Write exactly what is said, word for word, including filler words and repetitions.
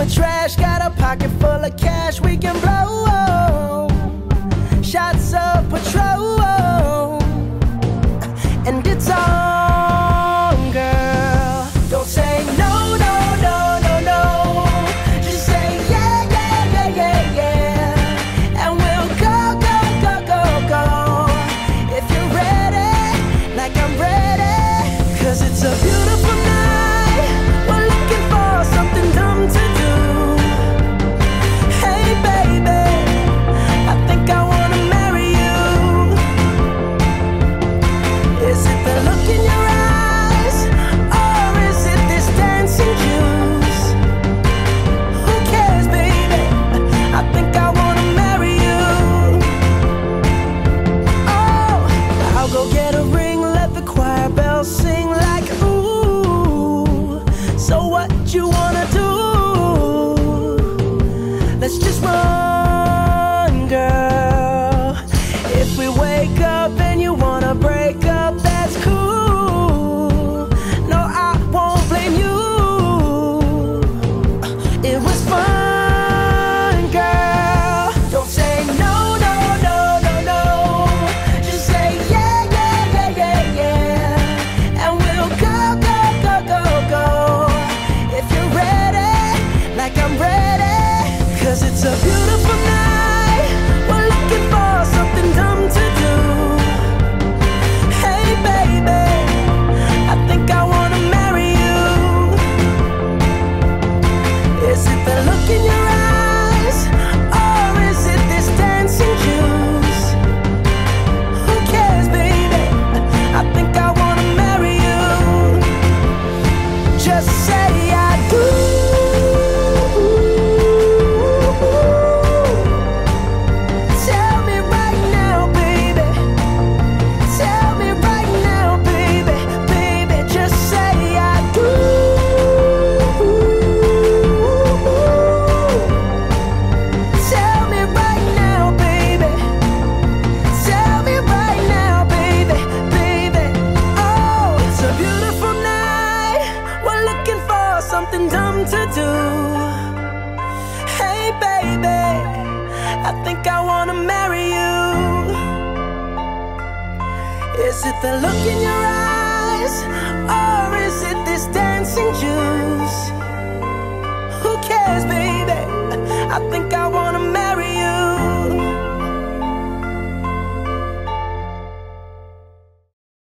trash, got a pocket full of cash we can blow. Shots of Patrol, and it's on, girl. Don't say no, no, no, no, no. Just say yeah, yeah, yeah, yeah, yeah. And we'll go, go, go, go, go. If you're ready, like I'm ready. Cause it's a beautiful night. We're looking for something dumb to do. Hey baby, I think I wanna marry you. Is it the look in your eyes, or is it this dancing juice? Who cares, baby? I think I wanna marry you. Oh, I'll go get a ring, let the choir bells sing like ooh. So what you wanna do? Let's just run, girl. If we wake up and you wanna break up, that's cool. No, I won't blame you. It was fun, girl. Don't say no, no, no, no, no. Just say yeah, yeah, yeah, yeah, yeah. And we'll go, go, go, go, go. If you're ready, like I'm ready. Cause it's a beautiful night. We're looking for something dumb to do. Hey baby, I think I wanna marry you. Is it the look in your eyes, or is it this dancing juice? Who cares, baby? I think I wanna marry you. Just say I do. Tell me right now, baby. Tell me right now, baby. Baby, just say I do. Tell me right now, baby. Tell me right now, baby. Baby, oh, it's a beautiful night. We're looking for something dumb to do. Hey baby, I think I wanna marry you. Is it the look in your eyes, or is it this dancing juice? Who cares, baby? I think I